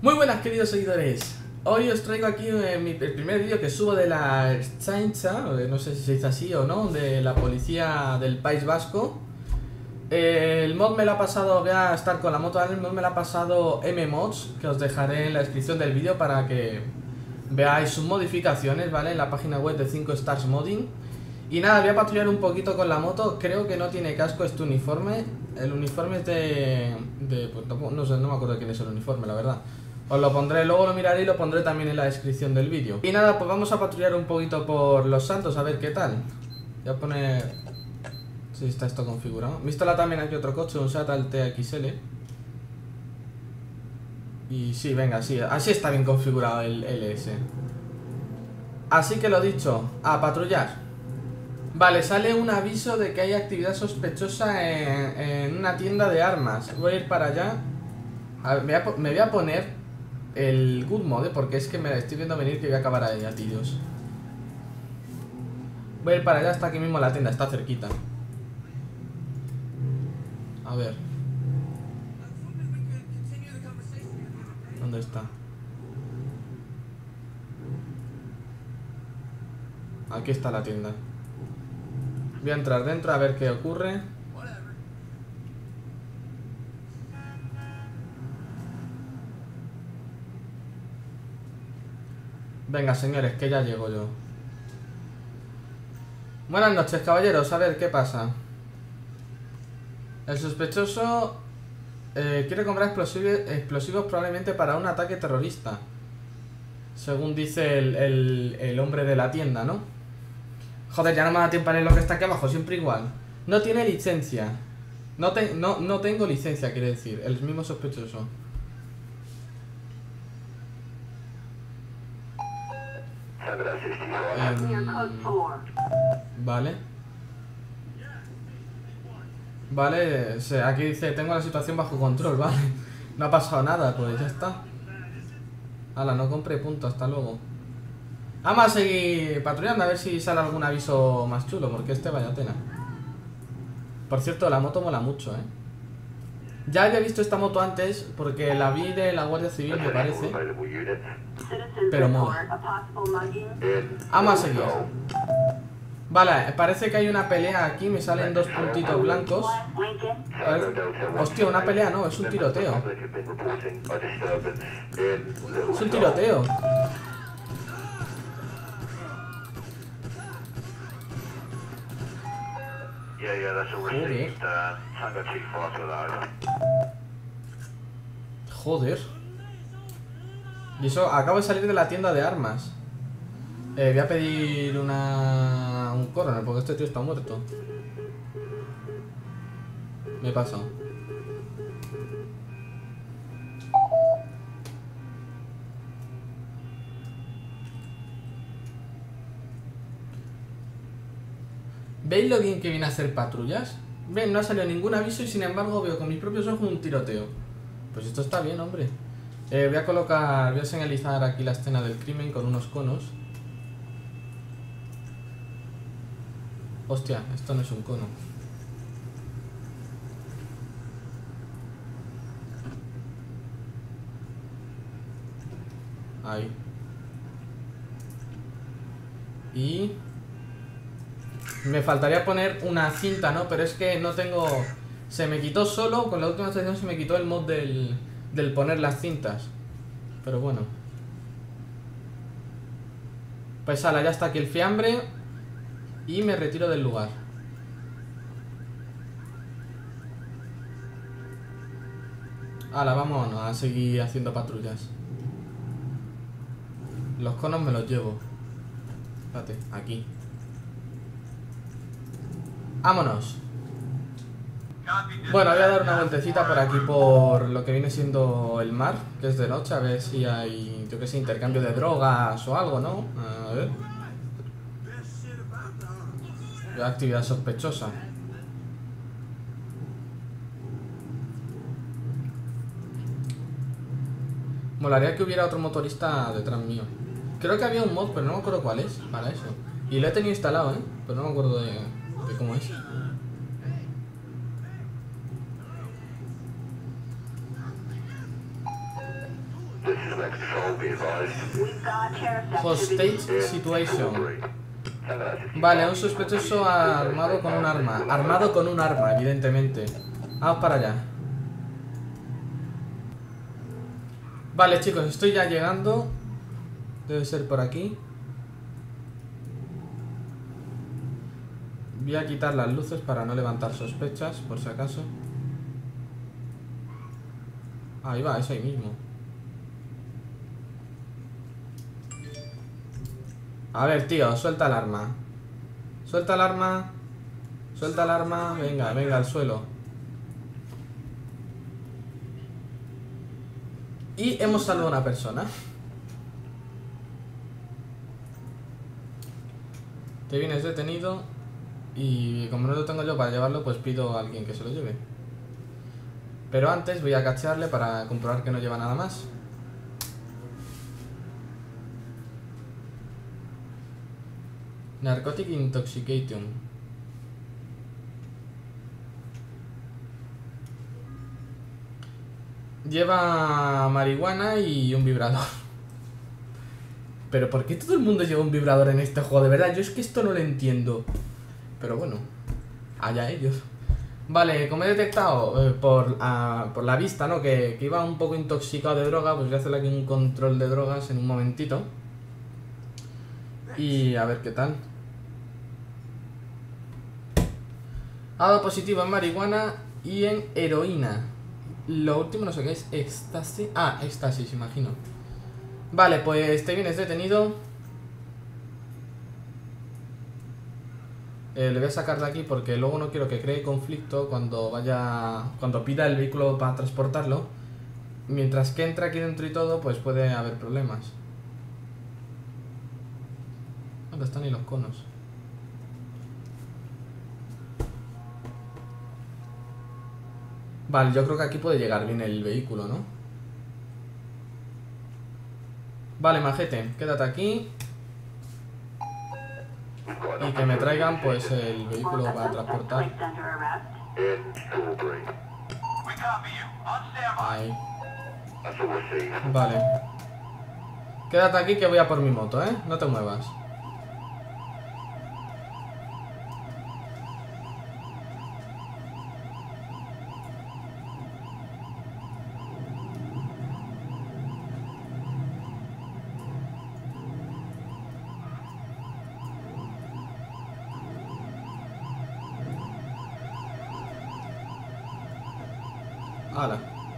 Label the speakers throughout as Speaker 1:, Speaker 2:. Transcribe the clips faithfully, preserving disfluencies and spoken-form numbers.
Speaker 1: Muy buenas, queridos seguidores. Hoy os traigo aquí eh, mi, el primer vídeo que subo de la Ertzaintza, no sé si se dice así o no, de la policía del País Vasco. Eh, el mod me lo ha pasado, voy a estar con la moto, el mod me lo ha pasado M-Mods, que os dejaré en la descripción del vídeo para que veáis sus modificaciones, ¿vale? En la página web de cinco Stars Modding. Y nada, voy a patrullar un poquito con la moto. Creo que no tiene casco este uniforme. El uniforme es de... de pues, no sé, no me acuerdo de quién es el uniforme, la verdad. Os lo pondré, luego lo miraré y lo pondré también en la descripción del vídeo. Y nada, pues vamos a patrullar un poquito por Los Santos, a ver qué tal. Voy a poner... si está esto configurado. Vístala también aquí otro coche, un Seat Altea X L. Y sí, venga, sí, así está bien configurado el L S. Así que lo dicho, a patrullar. Vale, sale un aviso de que hay actividad sospechosa en, en una tienda de armas. Voy a ir para allá. A ver, me, voy a, me voy a poner el Good Mode, porque es que me estoy viendo venir que voy a acabar ahí, a tiros. Voy a ir para allá, está aquí mismo la tienda, está cerquita. A ver. ¿Dónde está? Aquí está la tienda. Voy a entrar dentro a ver qué ocurre. Venga, señores, que ya llego yo. Buenas noches, caballeros. A ver, ¿qué pasa? El sospechoso eh, quiere comprar explosivos, explosivos probablemente para un ataque terrorista, según dice el, el, el hombre de la tienda, ¿no? Joder, ya no me da tiempo a leer lo que está aquí abajo, siempre igual. No tiene licencia. No, te, no, no tengo licencia, quiere decir. El mismo sospechoso. Um, vale. Vale, se, aquí dice, tengo la situación bajo control, vale. No ha pasado nada, pues ya está. Hala, no compré punto, hasta luego. Vamos a seguir patrullando a ver si sale algún aviso más chulo, porque este vaya tela. Por cierto, la moto mola mucho, eh. Ya había visto esta moto antes, porque la vi de la Guardia Civil, me parece. Pero mola. Vamos a seguir. Vale, parece que hay una pelea aquí, me salen dos puntitos blancos. Hostia, una pelea no, es un tiroteo. Es un tiroteo. Joder. Joder. Y eso, acabo de salir de la tienda de armas. Eh, voy a pedir una... un coroner, porque este tío está muerto. Me he pasado. ¿Veis lo bien que viene a hacer patrullas? Ven, no ha salido ningún aviso y sin embargo veo con mis propios ojos un tiroteo. Pues esto está bien, hombre. Eh, voy a colocar, voy a señalizar aquí la escena del crimen con unos conos. Hostia, esto no es un cono. Ahí. Y... me faltaría poner una cinta, ¿no? Pero es que no tengo... se me quitó solo, con la última estación se me quitó el mod del, del poner las cintas. Pero bueno. Pues ala, ya está aquí el fiambre. Y me retiro del lugar. Ala, vámonos a seguir haciendo patrullas. Los conos me los llevo. Espérate, aquí. Vámonos. Bueno, voy a dar una vueltecita por aquí, por lo que viene siendo el mar, que es de noche, a ver si hay, yo que sé, intercambio de drogas o algo, ¿no? A ver. Actividad sospechosa. Molaría que hubiera otro motorista detrás mío. Creo que había un mod, pero no me acuerdo cuál es para eso. Y lo he tenido instalado, ¿eh? Pero no me acuerdo de, de cómo es. Hostage situation. Vale, un sospechoso armado con un arma. Armado con un arma, evidentemente. Vamos para allá. Vale, chicos, estoy ya llegando. Debe ser por aquí. Voy a quitar las luces para no levantar sospechas, por si acaso. Ahí va, es ahí mismo. A ver, tío, suelta el arma. Suelta el arma. Suelta el arma. Venga, venga, al suelo. Y hemos salvado a una persona. Te vienes detenido. Y como no lo tengo yo para llevarlo, pues pido a alguien que se lo lleve. Pero antes voy a cachearle para comprobar que no lleva nada más. Narcotic Intoxication. Lleva marihuana y un vibrador. Pero ¿por qué todo el mundo lleva un vibrador en este juego? De verdad, yo es que esto no lo entiendo. Pero bueno, allá ellos. Vale, como he detectado eh, por, uh, por la vista, ¿no? Que, que iba un poco intoxicado de droga, pues voy a hacerle aquí un control de drogas en un momentito. Y a ver qué tal. Ha dado positivo en marihuana y en heroína. Lo último no sé qué es, éxtasis. Ah, éxtasis, imagino. Vale, pues te vienes detenido. Eh, le voy a sacar de aquí porque luego no quiero que cree conflicto cuando vaya, cuando pida el vehículo para transportarlo. Mientras que entra aquí dentro y todo, pues puede haber problemas. ¿Dónde están ahí los conos? Vale, yo creo que aquí puede llegar bien el vehículo, ¿no? Vale, majete, quédate aquí. Y que me traigan, pues, el vehículo para transportar. Ahí. Vale. Quédate aquí que voy a por mi moto, ¿eh? No te muevas. Hala.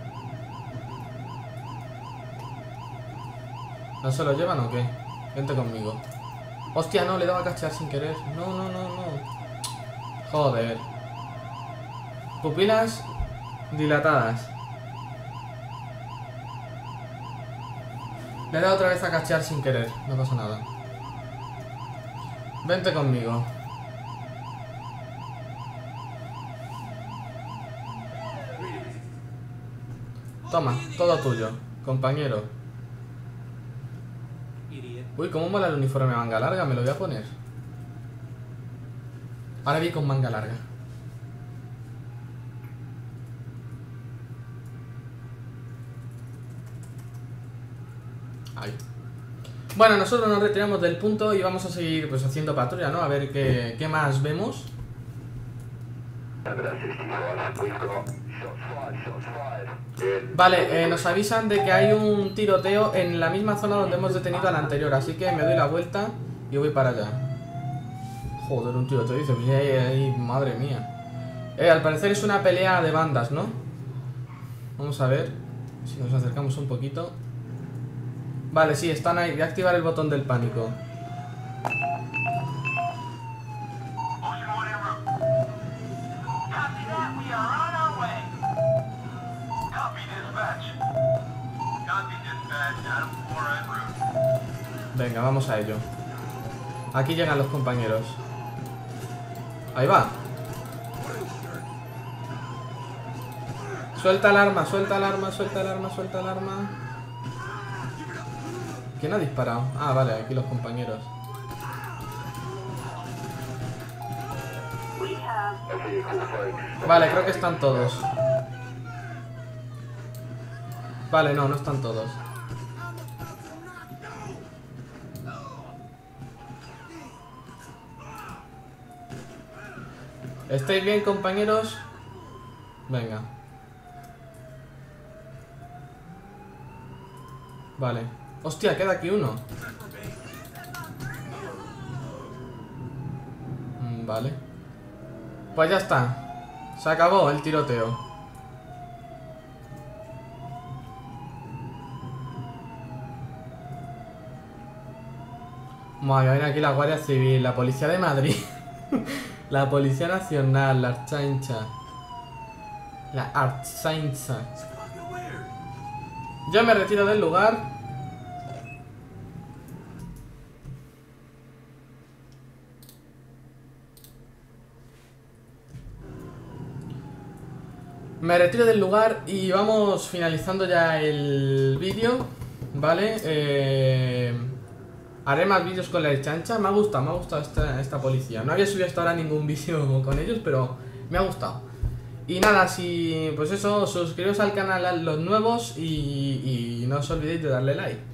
Speaker 1: ¿No se lo llevan o qué? Vente conmigo. Hostia, no, le daba a cachear sin querer. No, no, no, no. Joder. Pupilas dilatadas. Le he dado otra vez a cachear sin querer. No pasa nada. Vente conmigo. Toma, todo tuyo, compañero. Uy, cómo mola el uniforme manga larga, me lo voy a poner. Ahora vi con manga larga. Ahí. Bueno, nosotros nos retiramos del punto y vamos a seguir pues haciendo patrulla, ¿no? A ver qué, qué más vemos. Vale, eh, nos avisan de que hay un tiroteo en la misma zona donde hemos detenido al anterior. Así que me doy la vuelta y voy para allá. Joder, un tiroteo, dice, pues ahí, ahí, madre mía. Eh, al parecer es una pelea de bandas, ¿no? Vamos a ver si nos acercamos un poquito. Vale, sí, están ahí. Voy a activar el botón del pánico. Venga, vamos a ello. Aquí llegan los compañeros. Ahí va. Suelta el arma, suelta el arma, suelta el arma, suelta el arma. ¿Quién ha disparado? Ah, vale, aquí los compañeros. Vale, creo que están todos. Vale, no, no están todos. ¿Estáis bien, compañeros? Venga. Vale. Hostia, queda aquí uno. Mm, vale. Pues ya está. Se acabó el tiroteo. Madre, viene aquí la Guardia Civil, la Policía de Madrid. La Policía Nacional, la Archancha. La Archancha. Yo me retiro del lugar. Me retiro del lugar y vamos finalizando ya el vídeo, ¿vale? Eh, haré más vídeos con la Archancha. Me ha gustado, me ha gustado esta, esta policía. No había subido hasta ahora ningún vídeo con ellos, pero me ha gustado. Y nada, si pues eso, suscribiros al canal a los nuevos y, y no os olvidéis de darle like.